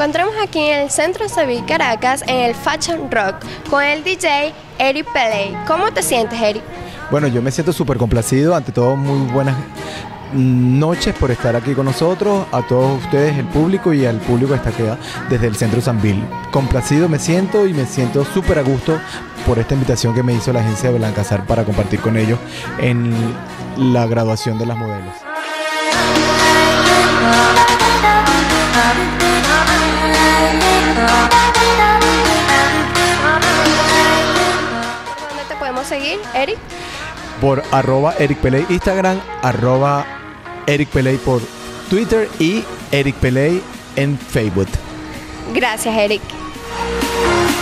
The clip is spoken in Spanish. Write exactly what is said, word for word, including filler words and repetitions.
encontramos aquí en el Centro Civil Caracas en el Fashion Rock con el D J Eric Peley. ¿Cómo te sientes, Eric? Bueno, yo me siento súper complacido, ante todo muy buenas noches por estar aquí con nosotros, a todos ustedes, el público y al público que está aquí desde el Centro Sambil. Complacido me siento y me siento súper a gusto por esta invitación que me hizo la agencia de Blancazar para compartir con ellos en la graduación de las modelos. ¿Dónde te podemos seguir, Eric? Por arroba Eric Peley Instagram, arroba Eric Peley por Twitter y Eric Peley en Facebook. Gracias, Eric.